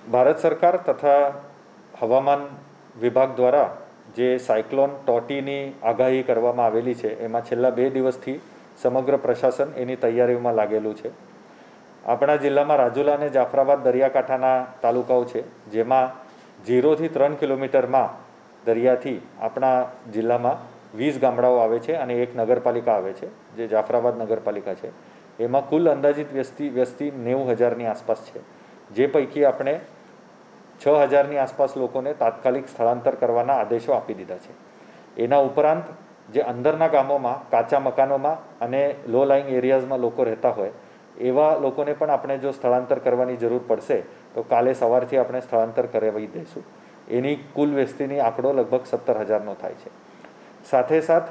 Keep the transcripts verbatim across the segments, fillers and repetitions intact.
ભારત સરકાર તથા હવામાન વિભાગ દ્વારા જે સાયક્લોન ટોટીની આગાહી કરવામાં આવેલી છે એમાં છેલ્લા બે દિવસથી સમગ્ર પ્રશાસન એની તૈયારીઓમાં લાગેલું છે. આપણા જિલ્લામાં રાજુલા અને જાફરાબાદ દરિયાકાંઠાના તાલુકાઓ છે, જેમાં ઝીરોથી ત્રણ કિલોમીટરમાં દરિયાથી આપણા જિલ્લામાં વીસ ગામડાઓ આવે છે અને એક નગરપાલિકા આવે છે, જે જાફરાબાદ નગરપાલિકા છે. એમાં કુલ અંદાજિત વ્યસ્તી વ્યસ્તી નેવું હજારની આસપાસ છે, જે પૈકી આપણે છ હજારની આસપાસ લોકોને તાત્કાલિક સ્થળાંતર કરવાના આદેશો આપી દીધા છે. એના ઉપરાંત જે અંદરના ગામોમાં કાચા મકાનોમાં અને લો લાઇંગ એરિયાઝમાં લોકો રહેતા હોય એવા લોકોને પણ આપણે જો સ્થળાંતર કરવાની જરૂર પડશે તો કાલે સવારથી આપણે સ્થળાંતર કરાવી દઈશું. એની કુલ વસ્તીની આંકડો લગભગ સત્તર હજારનો થાય છે. સાથે સાથ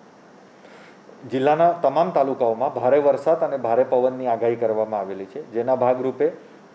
જિલ્લાના તમામ તાલુકાઓમાં ભારે વરસાદ અને ભારે પવનની આગાહી કરવામાં આવેલી છે, જેના ભાગરૂપે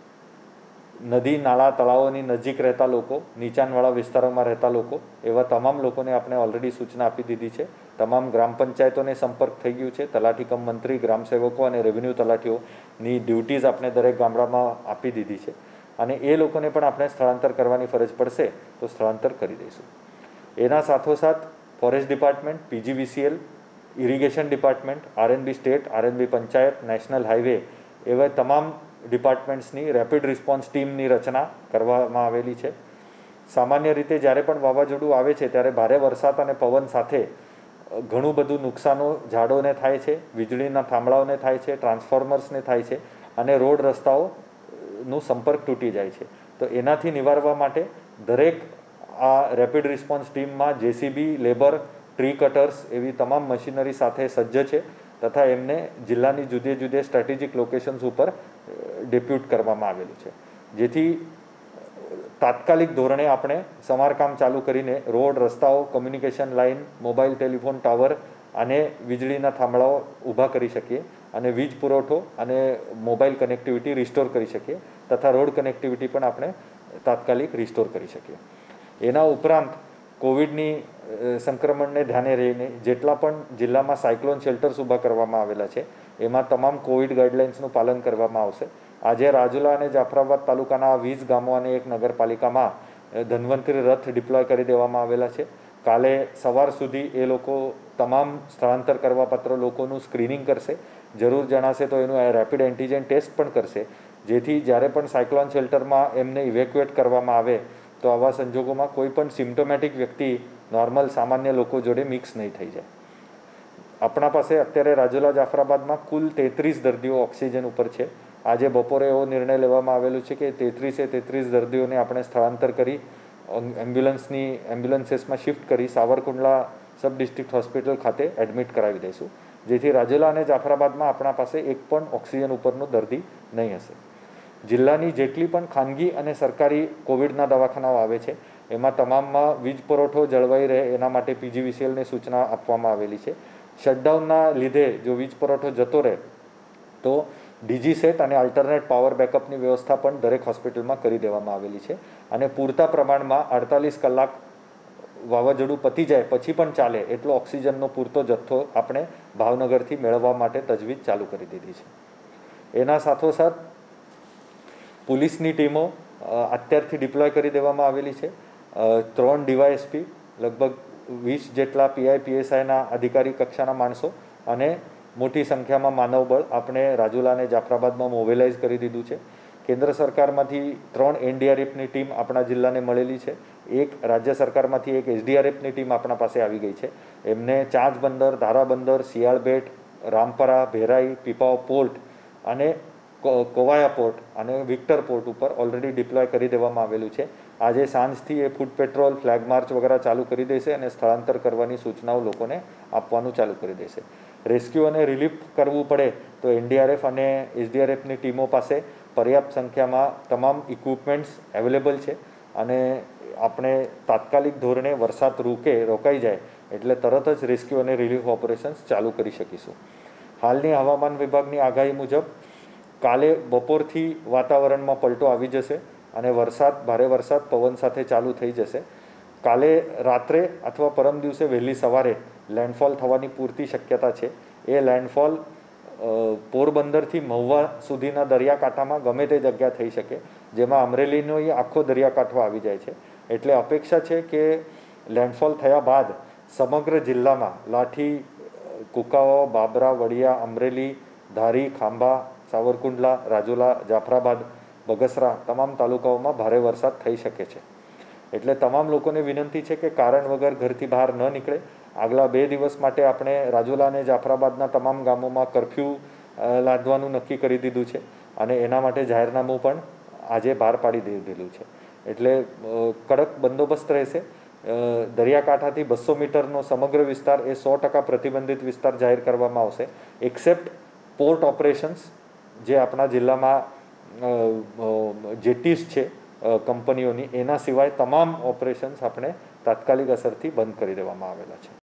નદી નાળા તળાવોની નજીક રહેતા લોકો, નીચાણવાળા વિસ્તારોમાં રહેતા લોકો, એવા તમામ લોકોને આપણે ઓલરેડી સૂચના આપી દીધી છે. તમામ ગ્રામ પંચાયતોને સંપર્ક થઈ ગયું છે. તલાટી કમ મંત્રી, ગ્રામસેવકો અને રેવન્યુ તલાટીઓની ડ્યુટીઝ આપણે દરેક ગામડામાં આપી દીધી છે અને એ લોકોને પણ આપણે સ્થળાંતર કરવાની ફરજ પડશે તો સ્થળાંતર કરી દઈશું. એના સાથોસાથ forest department, PGVCL, irrigation department, RNB state, RNB panchayat, national highway એવા તમામ ડિપાર્ટમેન્ટ્સની રેપિડ રિસ્પોન્સ ટીમની રચના કરવામાં આવેલી છે. સામાન્ય રીતે જ્યારે પણ વાવાઝોડું આવે છે ત્યારે ભારે વરસાદ અને પવન સાથે ઘણું બધું નુકસાનો ઝાડોને થાય છે, વીજળીના થાંભલાઓને થાય છે, ટ્રાન્સફોર્મર્સને થાય છે અને રોડ રસ્તાઓનો સંપર્ક તૂટી જાય છે. તો એનાથી નિવારવા માટે દરેક આ રેપિડ રિસ્પોન્સ ટીમમાં જેસીબી, લેબર, ટ્રી કટર્સ એવી તમામ મશીનરી સાથે સજ્જ છે તથા એમને જિલ્લાની જુદે જુદે સ્ટ્રેટેજિક લોકેશન્સ ઉપર ડેપ્યુટ કરવામાં આવેલું છે, જેથી તાત્કાલિક ધોરણે આપણે સમારકામ ચાલુ કરીને રોડ, રસ્તાઓ, communication line, mobile telephone tower અને વીજળીના થાંભલાઓ ઊભા કરી શકીએ અને વીજ પુરવઠો અને મોબાઈલ કનેક્ટિવિટી રિસ્ટોર કરી શકીએ તથા રોડ કનેક્ટિવિટી પણ આપણે તાત્કાલિક રિસ્ટોર કરી શકીએ. એના ઉપરાંત કોવિડની સંક્રમણને ધ્યાને રહીને જેટલા પણ જિલ્લામાં સાયક્લોન શેલ્ટર્સ ઊભા કરવામાં આવેલા છે એમાં તમામ કોવિડ ગાઈડલાઇન્સનું પાલન કરવામાં આવશે. આજે રાજુલા અને જાફરાબાદ તાલુકાના વીસ ગામો અને એક નગરપાલિકામાં ધન્વંતરી રથ ડિપ્લોય કરી દેવામાં આવેલા છે. કાલે સવાર સુધી એ લોકો તમામ સ્થળાંતર કરવા પાત્ર લોકોનું સ્ક્રીનિંગ કરશે. જરૂર જણાશે તો એનું રેપિડ એન્ટીજન ટેસ્ટ પણ કરશે, જેથી જ્યારે પણ સાયક્લોન શેલ્ટરમાં એમને ઇવેક્યુએટ કરવામાં આવે તો આવા સંજોગોમાં કોઈ પણ સિમ્ટોમેટિક વ્યક્તિ નોર્મલ સામાન્ય લોકો જોડે મિક્સ નહીં થઈ જાય. આપણા પાસે અત્યારે રાજુલા જાફરાબાદમાં કુલ તેત્રીસ દર્દીઓ ઓક્સિજન ઉપર છે. આજે બપોરે એવો નિર્ણય લેવામાં આવેલો છે કે તેત્રીસે તેત્રીસ દર્દીઓને આપણે સ્થળાંતર કરી એમ્બ્યુલન્સની એમ્બ્યુલન્સીસમાં શિફ્ટ કરી સાવરકુંડલા સબ ડિસ્ટ્રિક્ટ હોસ્પિટલ ખાતે એડમિટ કરાવી દઈશું, જેથી રાજુલા અને જાફરાબાદમાં આપણા પાસે એક પણ ઓક્સિજન ઉપરનો દર્દી નહીં હશે. જિલ્લાની જેટલી પણ ખાનગી અને સરકારી કોવિડના દવાખાનાઓ આવે છે એમાં તમામમાં વીજ પુરવઠો જળવાઈ રહે એના માટે પીજીવીસીએલને સૂચના આપવામાં આવેલી છે. શટડાઉનના લીધે જો વીજ પુરવઠો જતો રહે તો ડીજી સેટ અને અલ્ટરનેટ પાવર બેકઅપની વ્યવસ્થા પણ દરેક હોસ્પિટલમાં કરી દેવામાં આવેલી છે અને પૂરતા પ્રમાણમાં અડતાલીસ કલાક વાવાઝોડું પતી જાય પછી પણ ચાલે એટલો ઓક્સિજનનો પૂરતો જથ્થો આપણે ભાવનગરથી મેળવવા માટે તજવીજ ચાલુ કરી દીધી છે. એના સાથોસાથ પોલીસની ટીમો અત્યારથી ડિપ્લોય કરી દેવામાં આવેલી છે. ત્રણ ડીવાયએસપી, લગભગ વીસ જેટલા પીઆઈ પીએસઆઈના અધિકારી કક્ષાના માણસો અને મોટી સંખ્યામાં માનવબળ આપણે રાજુલા અને જાફરાબાદમાં મોબિલાઇઝ કરી દીધું છે. કેન્દ્ર સરકારમાંથી ત્રણ એનડીઆરએફની ટીમ આપણા જિલ્લાને મળેલી છે. એક રાજ્ય સરકારમાંથી એક એસડીઆરએફની ટીમ આપણા પાસે આવી ગઈ છે. એમને ચાંચ બંદર, ધારા બંદર, શિયાળબેટ, રામપરા, ભેરાઈ, પીપાવ પોર્ટ અને કોવાયા પોર્ટ અને વિક્ટર પોર્ટ ઉપર ઓલરેડી ડિપ્લોય કરી દેવામાં આવેલું છે. આજે સાંજથી એ ફૂટ પેટ્રોલ, ફ્લેગ માર્ચ વગેરે ચાલુ કરી દેશે અને સ્થળાંતર કરવાની સૂચનાઓ લોકોને આપવાનું ચાલુ કરી દેશે. રેસ્ક્યુ અને રિલીફ કરવું પડે તો એનડીઆરએફ અને એસડીઆરએફની ટીમો પાસે પર્યાપ્ત સંખ્યામાં તમામ ઇક્વિપમેન્ટ્સ અવેલેબલ છે અને આપણે તાત્કાલિક ધોરણે વરસાદ રૂકે રોકાઈ જાય એટલે તરત જ રેસ્ક્યુ અને રિલીફ ઓપરેશન્સ ચાલુ કરી શકીશું. હાલની હવામાન વિભાગની આગાહી મુજબ કાલે બપોરથી વાતાવરણમાં પલટો આવી જશે અને વરસાદ, ભારે વરસાદ પવન સાથે ચાલુ થઈ જશે. કાલે રાત્રે અથવા પરમ દિવસે વહેલી સવારે લેન્ડફોલ થવાની પૂરતી શક્યતા છે. એ લેન્ડફોલ પોરબંદરથી મહુવા સુધીના દરિયાકાંઠામાં ગમે તે જગ્યા થઈ શકે જેમાં અમરેલીનો એ આખો દરિયાકાંઠો આવી જાય છે. એટલે અપેક્ષા છે કે લેન્ડફોલ થયા બાદ સમગ્ર જિલ્લામાં લાઠી, કુકાવાવ, બાબરા, વડિયા, અમરેલી, ધારી, ખાંભા, સાવરકુંડલા, રાજુલા, જાફરાબાદ, બગસરા તમામ તાલુકાઓમાં ભારે વરસાદ થઈ શકે છે. એટલે તમામ લોકોને વિનંતી છે કે કારણ વગર ઘરથી બહાર ન નીકળે. આગલા બે દિવસ માટે આપણે રાજુલા અને જાફરાબાદના તમામ ગામોમાં કરફ્યુ લાદવાનું નક્કી કરી દીધું છે અને એના માટે જાહેરનામું પણ આજે બહાર પાડી દીધેલું છે. એટલે કડક બંદોબસ્ત રહેશે. દરિયાકાંઠાથી બસો મીટરનો સમગ્ર વિસ્તાર એ સો ટકા પ્રતિબંધિત વિસ્તાર જાહેર કરવામાં આવશે, એક્સેપ્ટ પોર્ટ ઓપરેશન્સ જે આપણા જિલ્લામાં જેટીસ છે કંપનીઓની, એના સિવાય તમામ ઓપરેશન્સ આપણે તાત્કાલિક અસરથી બંધ કરી દેવામાં આવેલા છે.